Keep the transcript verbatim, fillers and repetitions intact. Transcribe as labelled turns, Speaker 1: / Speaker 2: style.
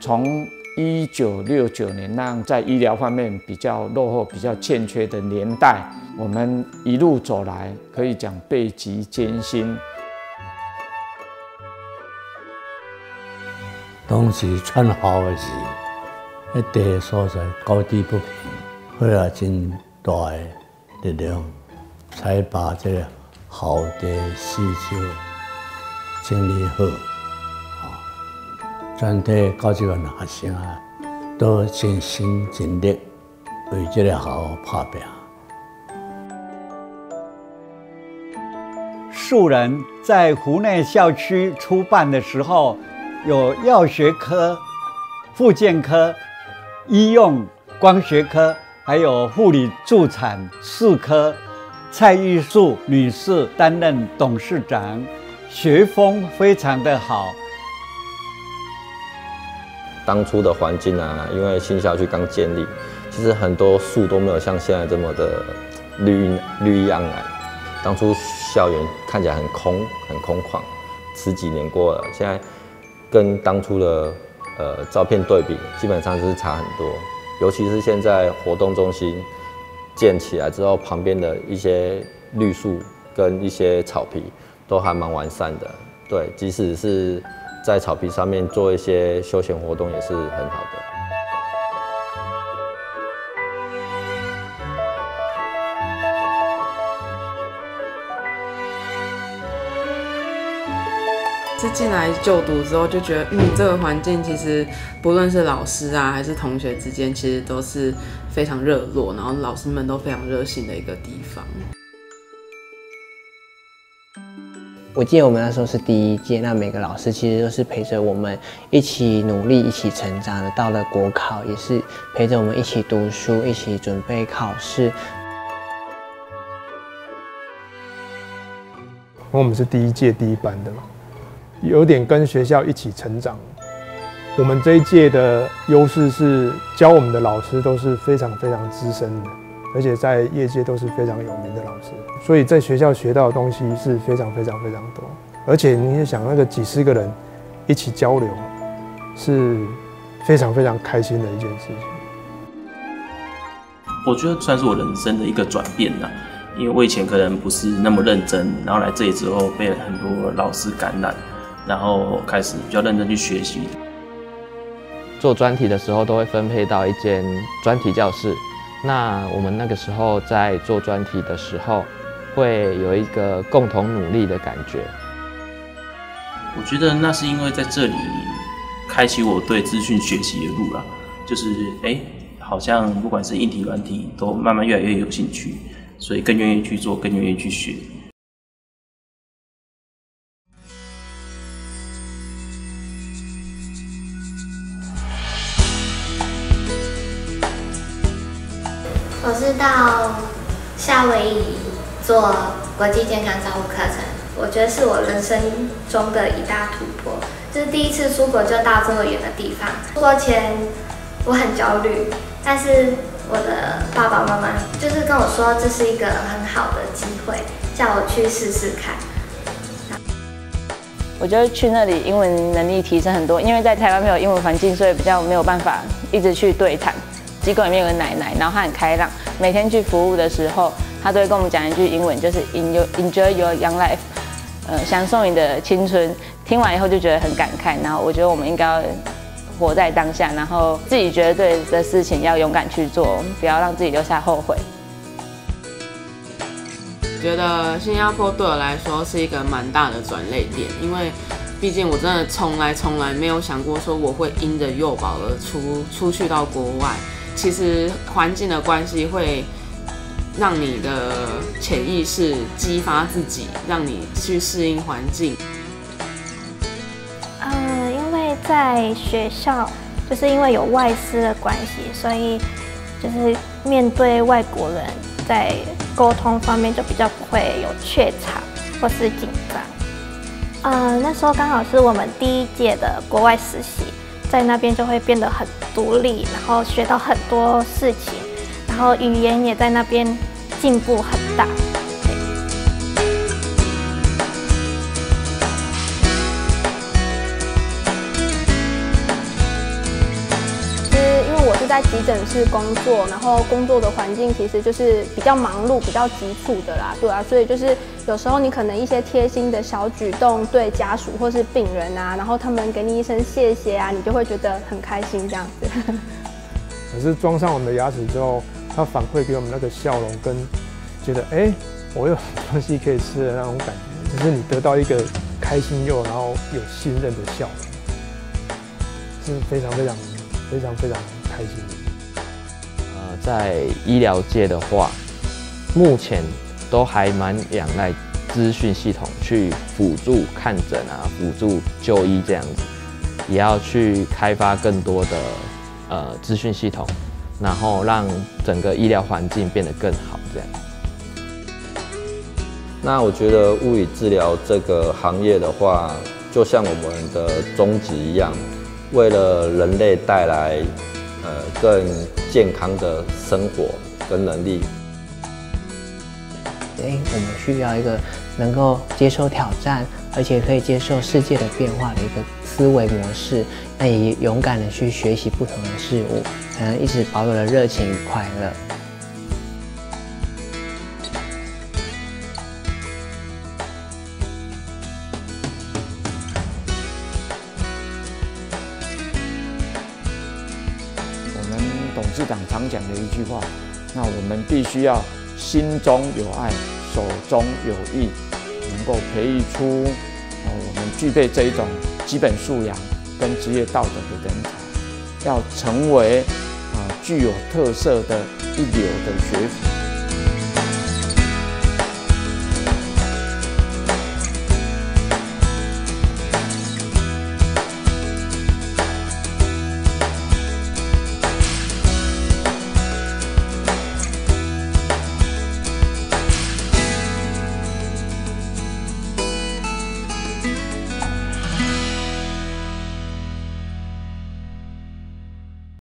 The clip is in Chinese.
Speaker 1: 从一九六九年那样在医疗方面比较落后、比较欠缺的年代，我们一路走来，可以讲倍极艰辛。
Speaker 2: 当时窜校的时，迄地个所在高低不平，后来真大的力量，才把这个校地四周整理好。 全体九十万学生啊，都尽心尽力为这个校打拼。
Speaker 3: 树人在湖内校区出办的时候，有药学科、复健科、医用光学科，还有护理助产四科。蔡玉树女士担任董事长，学风非常的好。
Speaker 4: 当初的环境啊，因为新校区刚建立，其实很多树都没有像现在这么的绿绿意盎然。当初校园看起来很空、很空旷，十几年过了，现在跟当初的呃照片对比，基本上就是差很多。尤其是现在活动中心建起来之后，旁边的一些绿树跟一些草皮都还蛮完善的。对，即使是 在草皮上面做一些休闲活动也是很好的。
Speaker 5: 是进来就读之后就觉得，嗯，这个环境其实不论是老师啊还是同学之间，其实都是非常热络，然后老师们都非常热心的一个地方。
Speaker 6: 我记得我们那时候是第一届，那每个老师其实都是陪着我们一起努力、一起成长的。到了国考，也是陪着我们一起读书、一起准备考试。
Speaker 7: 我们是第一届第一班的嘛，有点跟学校一起成长。我们这一届的优势是教我们的老师都是非常非常资深的。 而且在业界都是非常有名的老师，所以在学校学到的东西是非常非常非常多。而且你也想，那个几十个人一起交流，是非常非常开心的一件事情。
Speaker 8: 我觉得算是我人生的一个转变啦，因为我以前可能不是那么认真，然后来这里之后被很多老师感染，然后开始比较认真去学习。
Speaker 9: 做专题的时候都会分配到一间专题教室。 那我们那个时候在做专题的时候，会有一个共同努力的感觉。
Speaker 8: 我觉得那是因为在这里开启我对资讯学习的路啦，就是哎、欸，好像不管是硬体、软体，都慢慢越来越有兴趣，所以更愿意去做，更愿意去学。
Speaker 10: 我是到夏威夷做国际健康照护课程，我觉得是我人生中的一大突破，就是第一次出国就到这么远的地方。出国前我很焦虑，但是我的爸爸妈妈就是跟我说这是一个很好的机会，叫我去试试看。
Speaker 11: 我觉得去那里英文能力提升很多，因为在台湾没有英文环境，所以比较没有办法一直去对谈。 机构里面有个奶奶，然后她很开朗，每天去服务的时候，她都会跟我们讲一句英文，就是 Enjoy your young life， 呃，享受你的青春。听完以后就觉得很感慨，然后我觉得我们应该要活在当下，然后自己觉得对的事情要勇敢去做，不要让自己留下后悔。
Speaker 5: 觉得新加坡对我来说是一个蛮大的转捩点，因为毕竟我真的从来从来没有想过说我会因着幼保而出出去到国外。 其实环境的关系会让你的潜意识激发自己，让你去适应环境。
Speaker 12: 呃，因为在学校，就是因为有外师的关系，所以就是面对外国人，在沟通方面就比较不会有怯场或是紧张。呃，那时候刚好是我们第一届的国外实习。 在那边就会变得很独立，然后学到很多事情，然后语言也在那边进步很大。
Speaker 13: 是在急诊室工作，然后工作的环境其实就是比较忙碌、比较急促的啦，对啊，所以就是有时候你可能一些贴心的小举动，对家属或是病人啊，然后他们给你一声谢谢啊，你就会觉得很开心这样子。
Speaker 7: 可是装上我们的牙齿之后，它反馈给我们那个笑容跟觉得哎、欸，我有东西可以吃的那种感觉，就是你得到一个开心又然后有信任的笑容，是非常非常非常非常开心的。
Speaker 9: 呃，在医疗界的话，目前都还蛮仰赖资讯系统去辅助看诊啊，辅助就医这样子，也要去开发更多的呃资讯系统，然后让整个医疗环境变得更好这样。
Speaker 4: 那我觉得物理治疗这个行业的话，就像我们的宗旨一样，为了人类带来呃更健康的生活跟能力。
Speaker 6: 哎，我们需要一个能够接受挑战，而且可以接受世界的变化的一个思维模式，那也勇敢的去学习不同的事物，才能一直保有了热情与快乐。
Speaker 1: 董事长常讲的一句话，那我们必须要心中有爱，手中有艺，能够培育出呃我们具备这一种基本素养跟职业道德的人才，要成为啊具有特色的一流的学府。